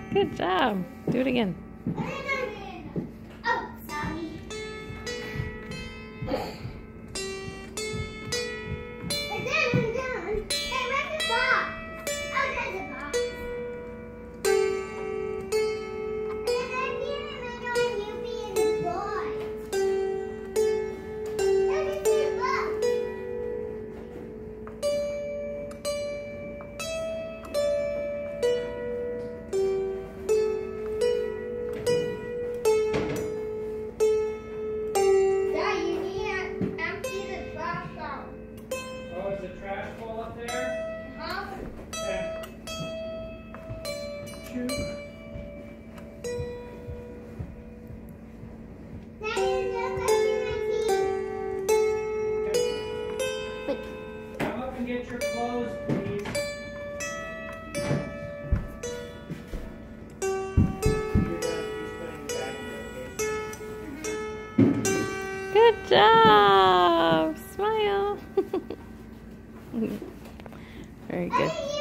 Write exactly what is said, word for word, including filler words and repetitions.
Good job. Do it again. Oh, sorry. I'm done, I'm done. Hey, where's the box? Oh, there's the box. And then I'm here and I know you being the boy. Let me see the box. Dad, you need to empty the box out. Oh, is the trash full up there? Huh? Okay. Shoot. Daddy, just brushing my teeth. Okay. Come up and get your clothes, please. You're gonna be putting it back in your case. Good job. Smile. Very good. Over here.